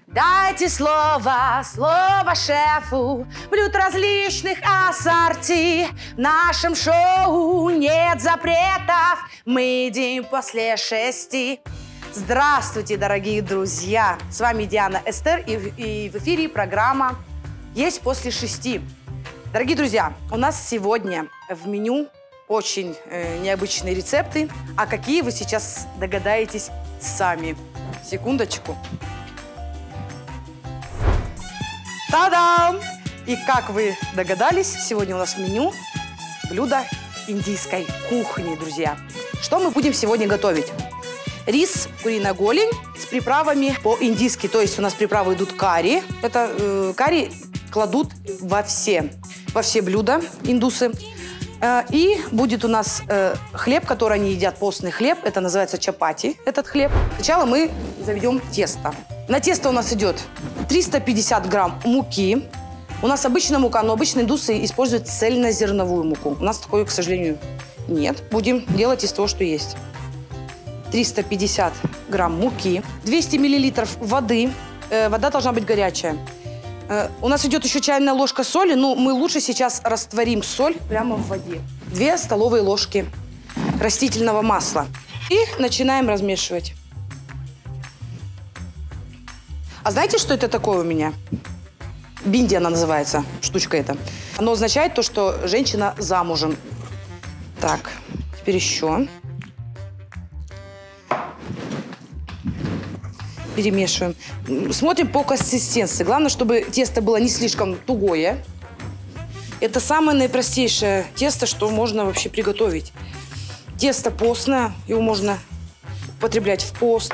Дайте слово шефу, блюд различных ассорти. В нашем шоу нет запретов, мы едим после 6. Здравствуйте, дорогие друзья! С вами Диана Эстер, и в эфире программа «Есть после 6». Дорогие друзья, у нас сегодня в меню очень необычные рецепты. А какие, вы сейчас догадаетесь сами. Секундочку. Та-дам! И как вы догадались, сегодня у нас в меню блюдо индийской кухни, друзья. Что мы будем сегодня готовить? Рис, куриная голень с приправами по-индийски. То есть у нас приправы идут карри. Это карри кладут во все блюда индусы. И будет у нас хлеб, который они едят, постный хлеб. Это называется чапати, этот хлеб. Сначала мы заведем тесто. На тесто у нас идет 350 грамм муки. У нас обычная мука, но обычно индусы используют цельнозерновую муку. У нас такой, к сожалению, нет. Будем делать из того, что есть. 350 грамм муки, 200 миллилитров воды. Вода должна быть горячая. У нас идет еще чайная ложка соли, но мы лучше сейчас растворим соль прямо в воде. 2 столовые ложки растительного масла. И начинаем размешивать. А знаете, что это такое у меня? Бинди она называется, штучка эта. Оно означает то, что женщина замужем. Так, теперь еще. Перемешиваем. Смотрим по консистенции. Главное, чтобы тесто было не слишком тугое. Это самое наипростейшее тесто, что можно вообще приготовить. Тесто постное, его можно употреблять в пост.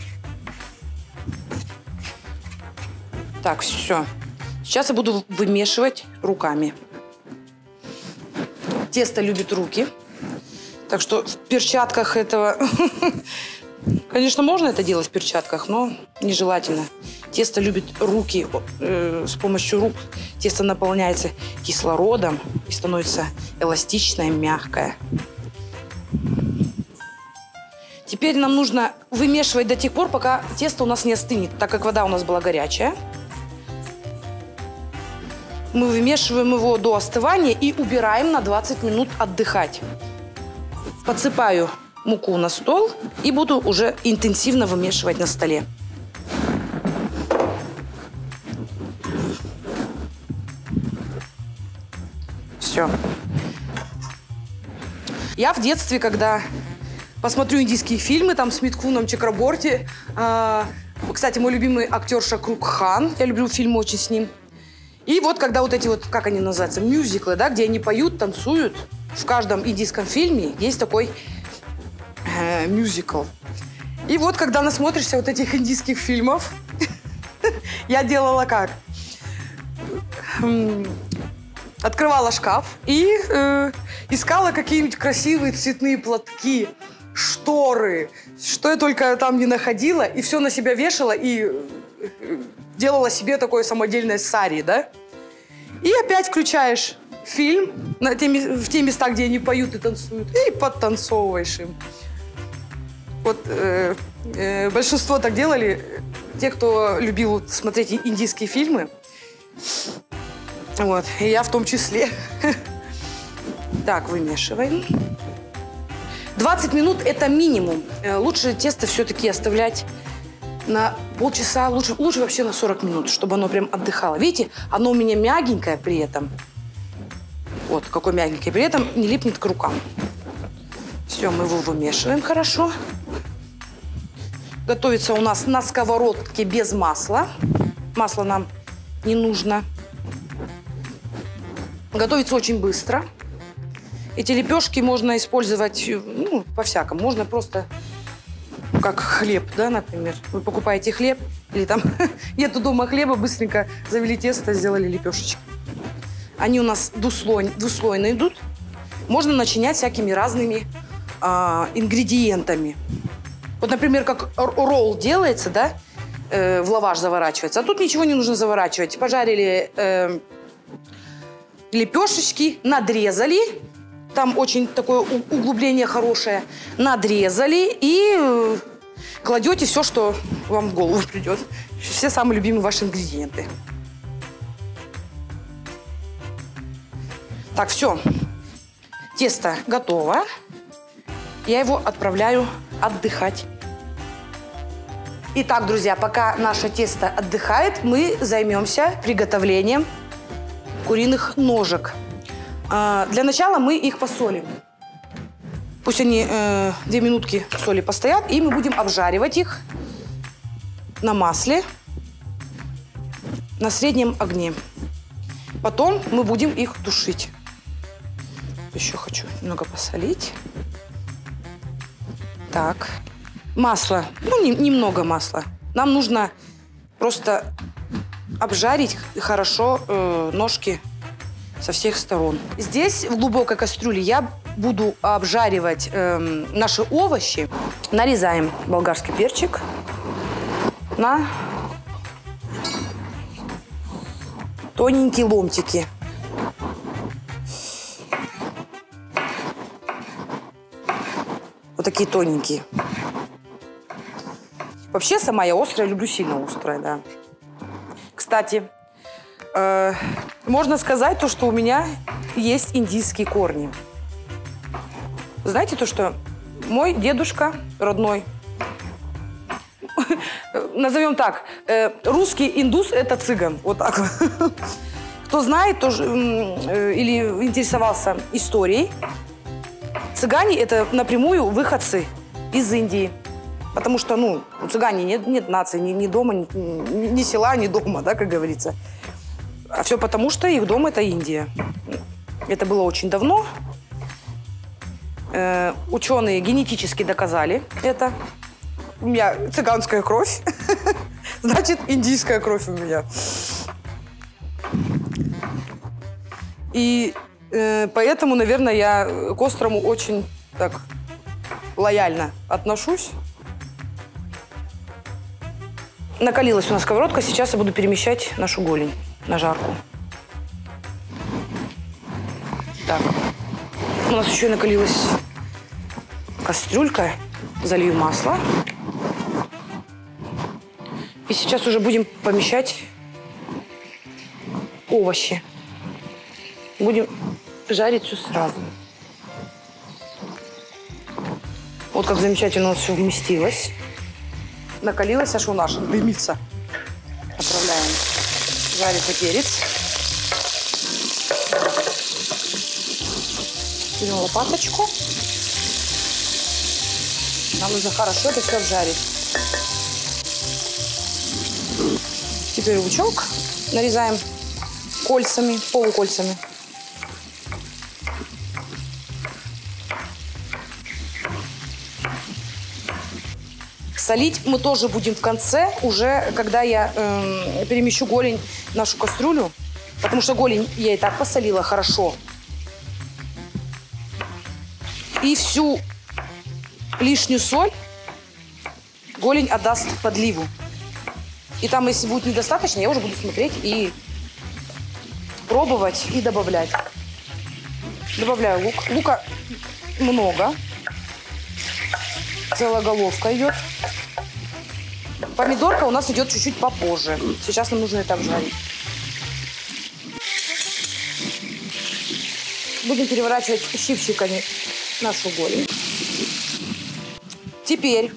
Так, все. Сейчас я буду вымешивать руками. Тесто любит руки. Так что в перчатках этого... Конечно, можно это делать в перчатках, но нежелательно. Тесто любит руки. С помощью рук тесто наполняется кислородом и становится эластичное, мягкое. Теперь нам нужно вымешивать до тех пор, пока тесто у нас не остынет, так как вода у нас была горячая. Мы вымешиваем его до остывания и убираем на 20 минут отдыхать. Подсыпаю муку на стол и буду уже интенсивно вымешивать на столе. Все. Я в детстве, когда посмотрю индийские фильмы, там с Митхуном Чакраборти, кстати, мой любимый актер Шахрух Хан, я люблю фильмы очень с ним. И вот когда вот эти вот, как они называются, мюзиклы, да, где они поют, танцуют, в каждом индийском фильме есть такой мюзикл. И вот, когда насмотришься вот этих индийских фильмов, я делала как? Открывала шкаф и искала какие-нибудь красивые цветные платки, шторы, что я только там не находила, и все на себя вешала и делала себе такое самодельное сари, да? И опять включаешь фильм в те места, где они поют и танцуют, и подтанцовываешь им. Вот большинство так делали, те, кто любил смотреть индийские фильмы. Вот, и я в том числе. Так, вымешиваем. 20 минут – это минимум. Лучше тесто все-таки оставлять на полчаса, лучше вообще на 40 минут, чтобы оно прям отдыхало. Видите, оно у меня мягенькое при этом. Вот, какое мягенькое. При этом не липнет к рукам. Все, мы его вымешиваем хорошо. Готовится у нас на сковородке без масла. Масло нам не нужно. Готовится очень быстро. Эти лепешки можно использовать, ну, по-всякому. Можно просто как хлеб, да, например. Вы покупаете хлеб, или там нету дома хлеба, быстренько завели тесто, сделали лепешечки. Они у нас двуслойно идут. Можно начинять всякими разными ингредиентами. Вот, например, как ролл делается, да, в лаваш заворачивается. А тут ничего не нужно заворачивать. Пожарили лепешечки, надрезали. Там очень такое углубление хорошее. Надрезали и кладете все, что вам в голову придет. Все самые любимые ваши ингредиенты. Так, все. Тесто готово. Я его отправляю отдыхать. Итак, друзья, пока наше тесто отдыхает, мы займемся приготовлением куриных ножек. Для начала мы их посолим. Пусть они 2 минутки в соли постоят, и мы будем обжаривать их на масле на среднем огне. Потом мы будем их тушить. Еще хочу немного посолить. Так. Масло. Ну, немного масла. Нам нужно просто обжарить хорошо ножки со всех сторон. Здесь в глубокой кастрюле я буду обжаривать наши овощи. Нарезаем болгарский перчик на тоненькие ломтики. Вот такие тоненькие. Вообще, сама я острая, люблю сильно острое, да. Кстати, можно сказать то, что у меня есть индийские корни. Знаете то, что мой дедушка родной, назовем так, русский индус – это цыган. Вот так вот. Кто знает тоже, или интересовался историей, цыгане – это напрямую выходцы из Индии. Потому что, ну, у цыгане нет нации, ни дома, ни села, ни дома, да, как говорится. А все потому, что их дом – это Индия. Это было очень давно. Ученые генетически доказали это. У меня цыганская кровь, значит, индийская кровь у меня. И поэтому, наверное, я к острому очень так лояльно отношусь. Накалилась у нас сковородка, сейчас я буду перемещать нашу голень на жарку. Так, у нас еще и накалилась кастрюлька, залью масло. И сейчас уже будем помещать овощи. Будем жарить все сразу. Вот как замечательно у нас все вместилось. Накалилась, аж у нас дымится. Отправляем жариться перец. Берем лопаточку. Нам нужно хорошо это все обжарить. Теперь лучок нарезаем кольцами, полукольцами. Солить мы тоже будем в конце, уже когда я перемещу голень в нашу кастрюлю, потому что голень я и так посолила хорошо. И всю лишнюю соль голень отдаст подливу. И там, если будет недостаточно, я уже буду смотреть и пробовать и добавлять. Добавляю лук. Лука много. Целая головка идет. Помидорка у нас идет чуть-чуть попозже. Сейчас нам нужно это обжарить. Будем переворачивать щипчиками нашу голень. Теперь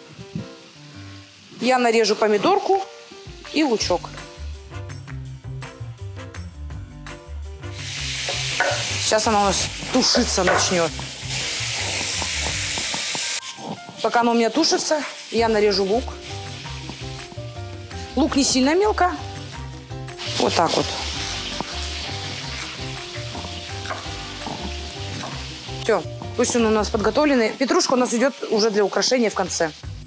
я нарежу помидорку и лучок. Сейчас она у нас тушиться начнет. Пока она у меня тушится, я нарежу лук. Лук не сильно мелко. Вот так вот. Все, пусть он у нас подготовленный. Петрушка у нас идет уже для украшения в конце.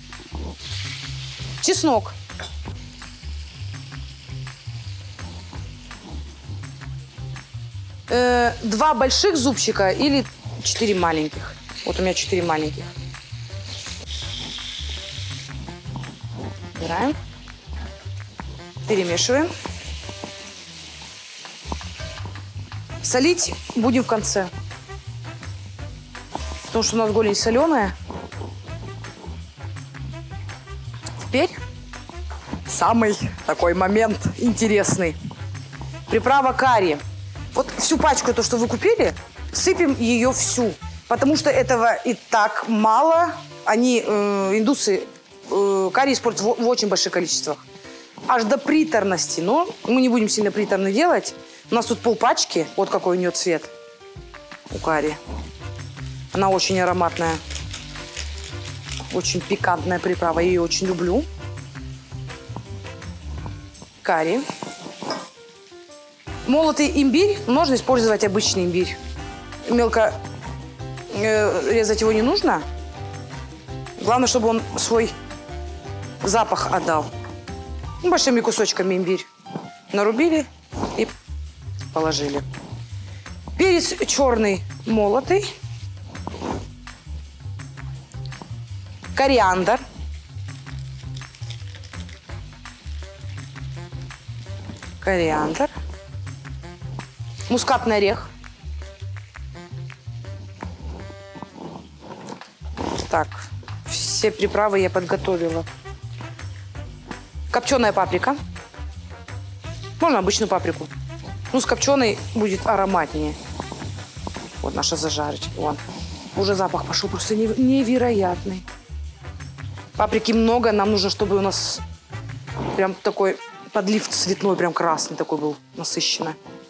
Чеснок. Два больших зубчика или 4 маленьких. Вот у меня 4 маленьких. Убираем. Перемешиваем. Солить будем в конце. Потому что у нас голень соленая. Теперь сало. самый такой момент интересный. Приправа карри. Вот всю пачку, то, что вы купили, сыпем ее всю. Потому что этого и так мало. Они, индусы, карри используют в очень больших количествах. Аж до приторности. Но мы не будем сильно приторно делать. У нас тут полпачки. Вот какой у нее цвет у карри. Она очень ароматная. Очень пикантная приправа. Я ее очень люблю. Карри. Молотый имбирь. Можно использовать обычный имбирь. Мелко резать его не нужно. Главное, чтобы он свой запах отдал. Большими кусочками имбирь нарубили и положили. Перец черный молотый. Кориандр. Кориандр. Мускатный орех. Так, все приправы я подготовила. Копченая паприка. Можно обычную паприку. Ну, с копченой будет ароматнее. Вот наша зажарочка. Вон. Уже запах пошел просто невероятный. Паприки много. Нам нужно, чтобы у нас прям такой подлив цветной, прям красный такой был, насыщенный.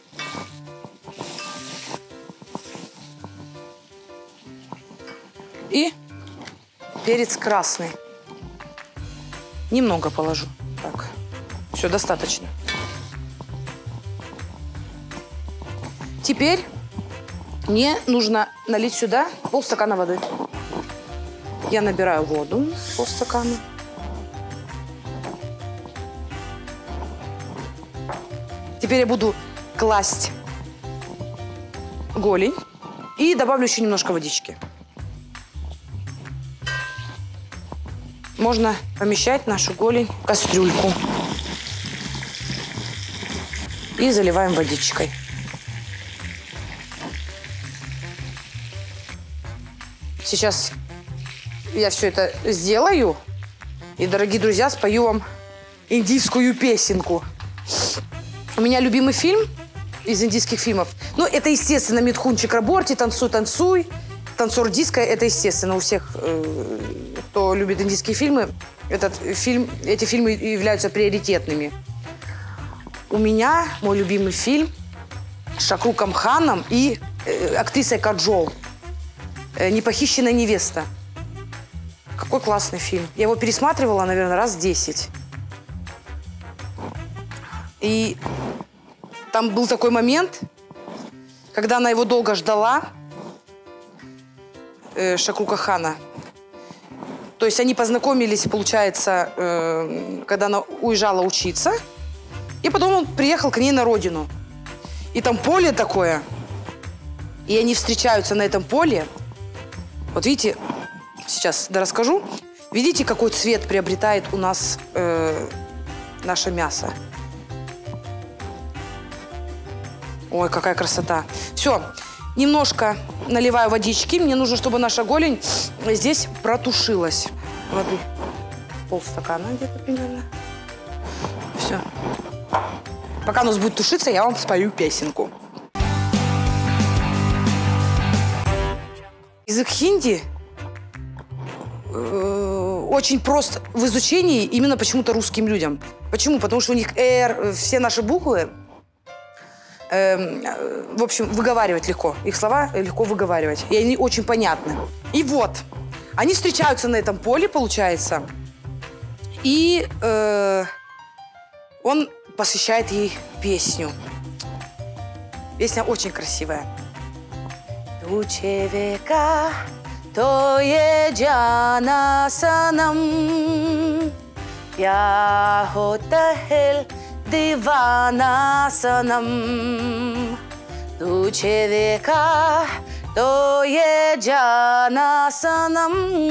И перец красный. Немного положу. Так, все, достаточно. Теперь мне нужно налить сюда полстакана воды. Я набираю воду, полстакана. Теперь я буду класть голень и добавлю еще немножко водички. Можно помещать нашу голень в кастрюльку. И заливаем водичкой. Сейчас я все это сделаю. И, дорогие друзья, спою вам индийскую песенку. У меня любимый фильм из индийских фильмов. Ну, это, естественно, Митхун Чакраборти, «Танцуй, танцуй». «Танцор диско» – это, естественно, у всех, кто любит индийские фильмы, эти фильмы являются приоритетными. У меня мой любимый фильм с Шахруком Ханом и актрисой Каджол «Непохищенная невеста». Какой классный фильм. Я его пересматривала, наверное, раз 10. И там был такой момент, когда она его долго ждала, Шахрука Хана. То есть они познакомились, получается, когда она уезжала учиться. И потом он приехал к ней на родину. И там поле такое. И они встречаются на этом поле. Вот видите, сейчас расскажу. Видите, какой цвет приобретает у нас наше мясо? Ой, какая красота. Все. Немножко наливаю водички. Мне нужно, чтобы наша голень здесь протушилась. Воды полстакана где-то примерно. Все. Пока у нас будет тушиться, я вам спою песенку. Язык хинди очень прост в изучении именно почему-то русским людям. Почему? Потому что у них все наши буквы, в общем, выговаривать легко. Их слова легко выговаривать. И они очень понятны. И вот, они встречаются на этом поле, получается. И он посвящает ей песню. Песня очень красивая. Тучевека, тое джана санам, я хотахел दीवाना सनम तुझे देखा तो ये जाना सनम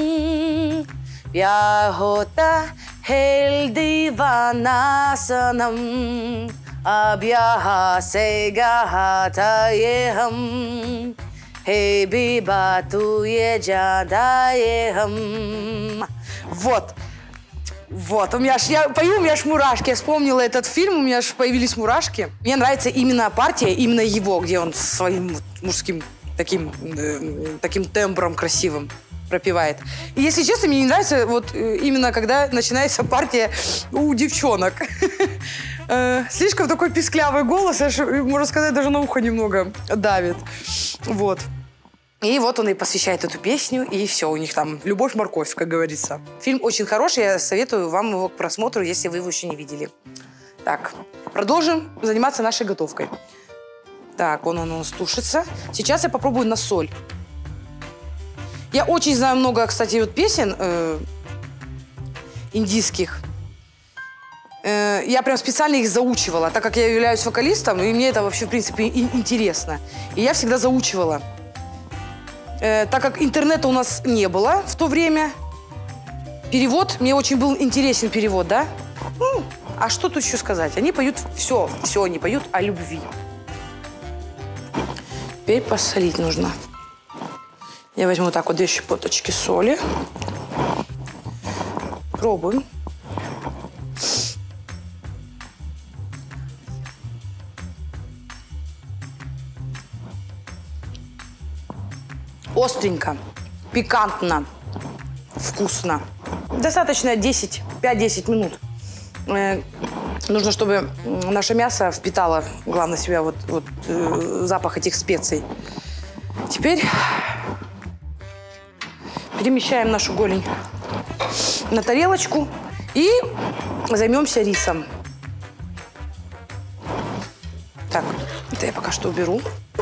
प्यार होता है दीवाना सनम अब यहाँ से कहा था ये हम है बीबा तू ये जादा ये हम. Вот. Вот, я пою, у меня аж мурашки. Я вспомнила этот фильм, у меня аж появились мурашки. Мне нравится именно партия, именно его, где он своим мужским таким тембром красивым пропевает. И, если честно, мне не нравится вот именно когда начинается партия у девчонок. Слишком такой писклявый голос, аж, можно сказать, даже на ухо немного давит. Вот. И вот он и посвящает эту песню, и все, у них там любовь-морковь, как говорится. Фильм очень хороший, я советую вам его к просмотру, если вы его еще не видели. Так, продолжим заниматься нашей готовкой. Так, он у нас тушится. Сейчас я попробую на соль. Я очень знаю много, кстати, вот песен индийских. Я прям специально их заучивала, так как я являюсь вокалистом, и мне это вообще, в принципе, интересно. И я всегда заучивала. Так как интернета у нас не было в то время, перевод, мне очень был интересен перевод, да? Ну, а что тут еще сказать? Они поют все они поют о любви. Теперь посолить нужно. Я возьму так вот 2 щепоточки соли. Пробуем. Остренько, пикантно, вкусно. Достаточно 5-10 минут. Нужно, чтобы наше мясо впитало, главное, в себя запах этих специй. Теперь перемещаем нашу голень на тарелочку и займемся рисом. Так, это я пока что уберу.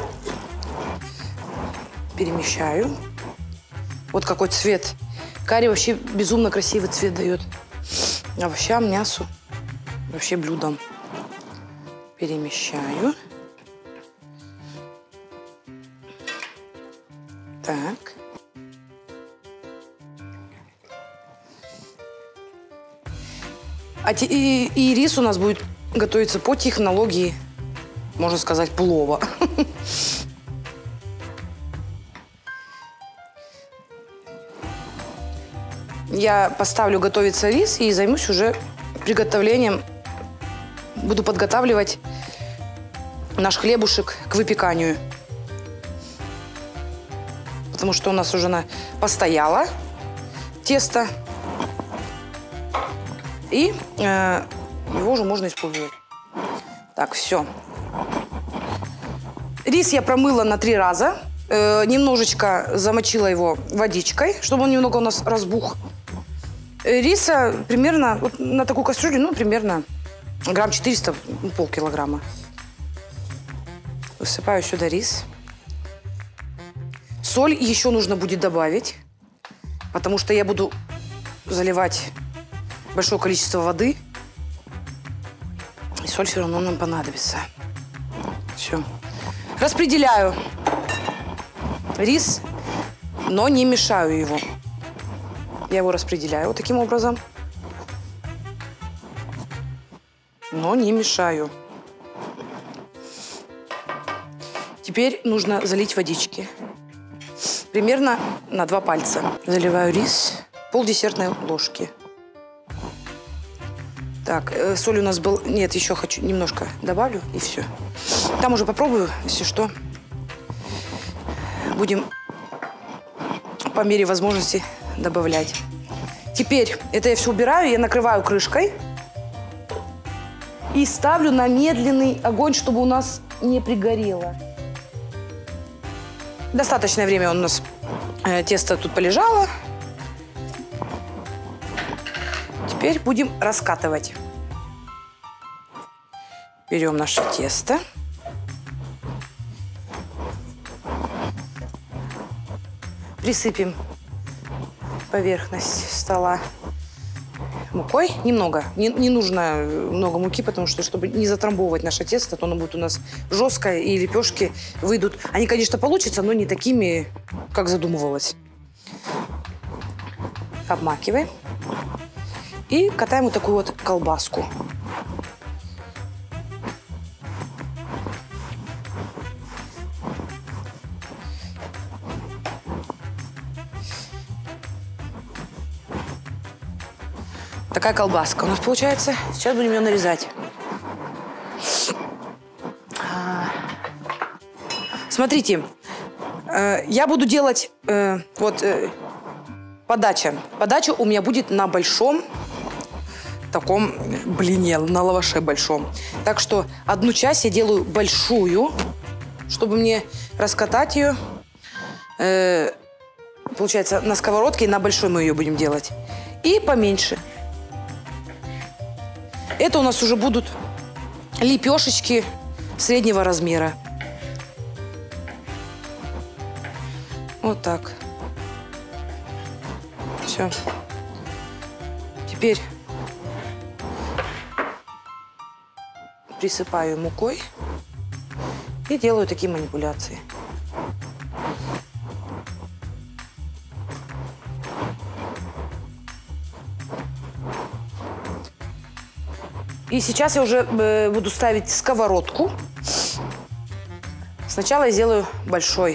Перемещаю. Вот какой цвет. Карри вообще безумно красивый цвет дает. Овощам, мясу, вообще блюдам. Перемещаю. Так. И рис у нас будет готовиться по технологии, можно сказать, плова. Я поставлю готовиться рис и займусь уже приготовлением. Буду подготавливать наш хлебушек к выпеканию. Потому что у нас уже постояло тесто. И его уже можно использовать. Так, все. Рис я промыла на 3 раза. Немножечко замочила его водичкой, чтобы он немного у нас разбух. Риса примерно, вот на такую кастрюлю, примерно грамм 400, полкилограмма. Высыпаю сюда рис. Соль еще нужно будет добавить, потому что я буду заливать большое количество воды. И соль все равно нам понадобится. Все. Распределяю рис, но не мешаю его. Я его распределяю вот таким образом, но не мешаю. Теперь нужно залить водички. Примерно на 2 пальца. Заливаю рис, пол-десертной ложки. Так, соль у нас был... Нет, еще хочу немножко добавлю, и все. Там уже попробую, если что. Будем по мере возможности добавлять. Теперь это я все убираю, я накрываю крышкой и ставлю на медленный огонь, чтобы у нас не пригорело. Достаточное время у нас тесто тут полежало. Теперь будем раскатывать. Берем наше тесто. Присыпем поверхность стола мукой. Немного. Не нужно много муки, потому что, чтобы не затрамбовывать наше тесто, то оно будет у нас жесткое, и лепешки выйдут. Они, конечно, получатся, но не такими, как задумывалось. Обмакиваем. И катаем вот такую вот колбаску. Такая колбаска у нас получается. Сейчас будем ее нарезать. Смотрите, я буду делать подача. Подача у меня будет на большом таком блине, на лаваше большом. Так что одну часть я делаю большую, чтобы мне раскатать ее. Получается, на сковородке, и на большой мы ее будем делать. И поменьше. Это у нас уже будут лепешечки среднего размера. Вот так. Все. Теперь присыпаю мукой и делаю такие манипуляции. И сейчас я уже буду ставить сковородку. Сначала я сделаю большую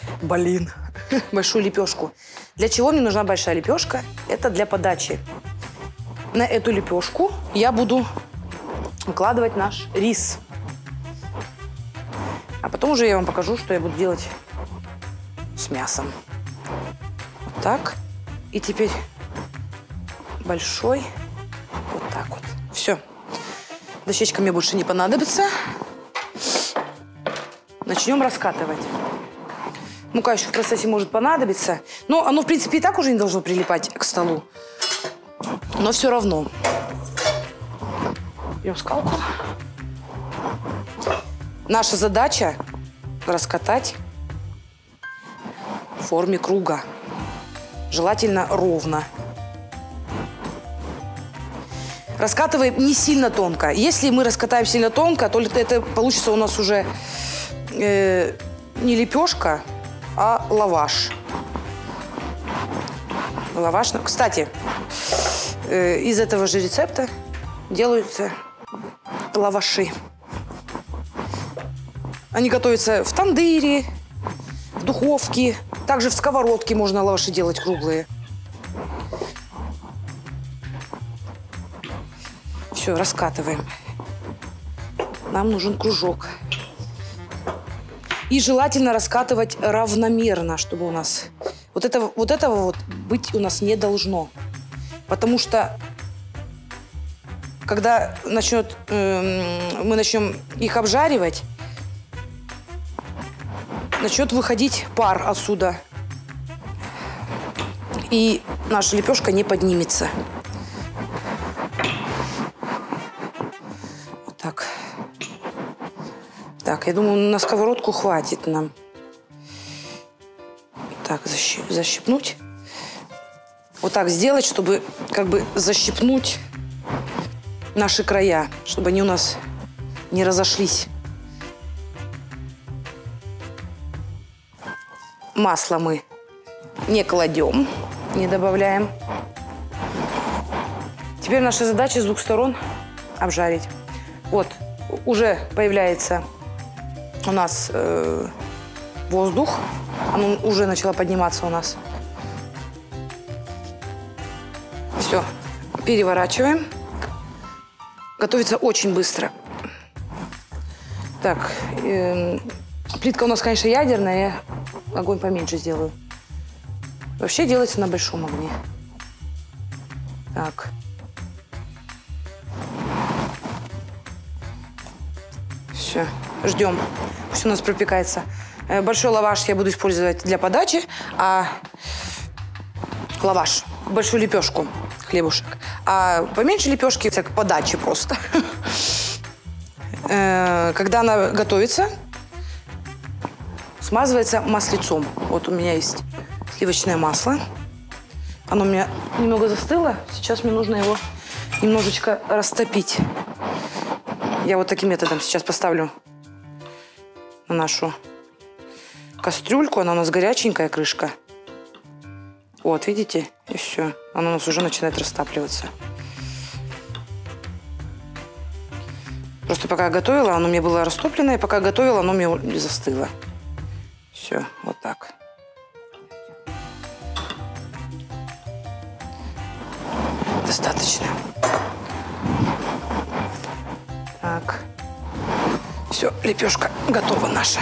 лепешку. Для чего мне нужна большая лепешка? Это для подачи. На эту лепешку я буду выкладывать наш рис. А потом уже я вам покажу, что я буду делать с мясом. Вот так. И теперь большой. Вот так вот. Все. Дощечка мне больше не понадобится. Начнем раскатывать. Мука еще в процессе может понадобиться. Но оно, в принципе, и так уже не должно прилипать к столу. Но все равно. Берем скалку. Наша задача раскатать в форме круга. Желательно ровно. Раскатываем не сильно тонко. Если мы раскатаем сильно тонко, то это получится у нас уже не лепешка, а лаваш. Лаваш. Кстати, из этого же рецепта делаются лаваши. Они готовятся в тандыре, в духовке. Также в сковородке можно лаваши делать круглые. Все, раскатываем. Нам нужен кружок. И желательно раскатывать равномерно, чтобы у нас... Вот этого быть у нас не должно. Потому что, когда мы начнем их обжаривать, начнет выходить пар отсюда. И наша лепешка не поднимется. Вот так. Так, я думаю, на сковородку хватит нам. Так, защипнуть. Вот так сделать, чтобы как бы защипнуть наши края, чтобы они у нас не разошлись. Масло мы не кладем, не добавляем. Теперь наша задача с двух сторон обжарить. Вот, уже появляется у нас воздух. Оно уже начало подниматься у нас. Все, переворачиваем. Готовится очень быстро. Так, плитка у нас, конечно, ядерная. Я огонь поменьше сделаю. Вообще делается на большом огне. Так. Все, ждем. Пусть у нас пропекается. Большой лаваш я буду использовать для подачи, а лаваш, большую лепешку, хлебушек. А поменьше лепешки к подаче просто. Когда она готовится, смазывается маслицом. Вот у меня есть сливочное масло. Оно у меня немного застыло. Сейчас мне нужно его немножечко растопить. Я вот таким методом сейчас поставлю на нашу кастрюльку. Она у нас горяченькая, крышка. Вот, видите? И все. Она у нас уже начинает растапливаться. Просто пока я готовила, оно у меня было растоплено. И пока готовила, оно у меня не застыло. Все, вот так. достаточно. Так. Все, лепешка готова наша.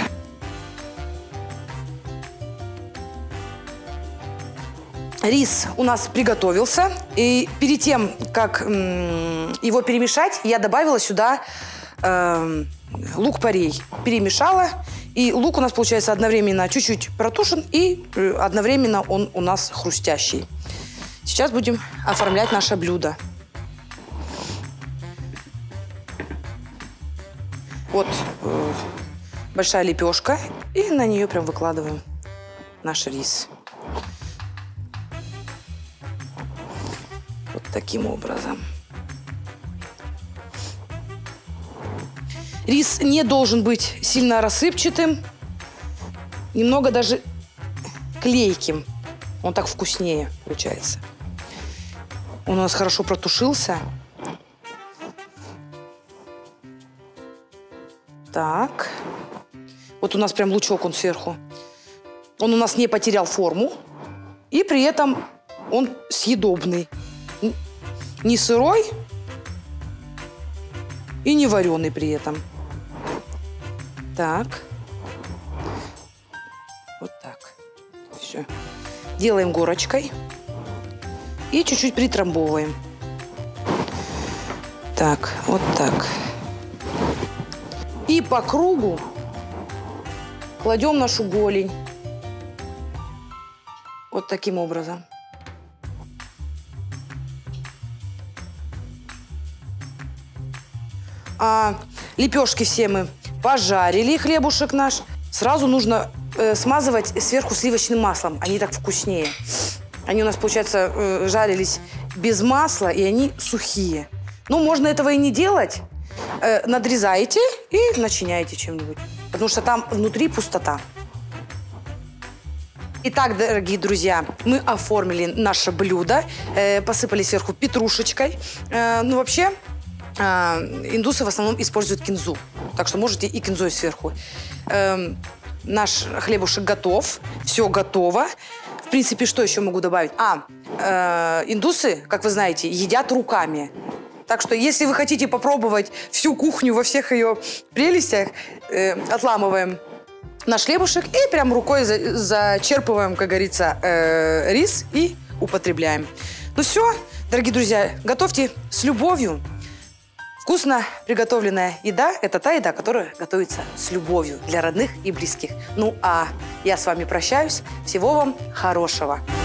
Рис у нас приготовился. И перед тем, как его перемешать, я добавила сюда лук-порей. Перемешала. И лук у нас, получается, одновременно чуть-чуть протушен и одновременно он у нас хрустящий. Сейчас будем оформлять наше блюдо. Вот большая лепешка. И на нее прям выкладываем наш рис. Вот таким образом. Рис не должен быть сильно рассыпчатым, немного даже клейким. Он так вкуснее получается. Он у нас хорошо протушился. Так. Вот у нас прям лучок он сверху. Он у нас не потерял форму. И при этом он съедобный. Не сырой и не вареный при этом. Так. Вот так. Все. Делаем горочкой. И чуть-чуть притрамбовываем. Так, вот так. И по кругу кладем нашу голень. Вот таким образом. Лепешки все мы пожарили, хлебушек наш. Сразу нужно смазывать сверху сливочным маслом. Они так вкуснее. Они у нас, получается, жарились без масла, и они сухие. Ну, можно этого и не делать. Надрезаете и начиняете чем-нибудь. Потому что там внутри пустота. Итак, дорогие друзья, мы оформили наше блюдо. Посыпали сверху петрушечкой. Ну, вообще... индусы в основном используют кинзу. Так что можете и кинзой сверху. Наш хлебушек готов. Все готово. В принципе, что еще могу добавить? Индусы, как вы знаете, едят руками. Так что, если вы хотите попробовать всю кухню во всех ее прелестях, отламываем наш хлебушек и прям рукой зачерпываем, как говорится, рис и употребляем. Ну все, дорогие друзья, готовьте с любовью. Вкусно приготовленная еда – это та еда, которая готовится с любовью для родных и близких. Ну, а я с вами прощаюсь. Всего вам хорошего.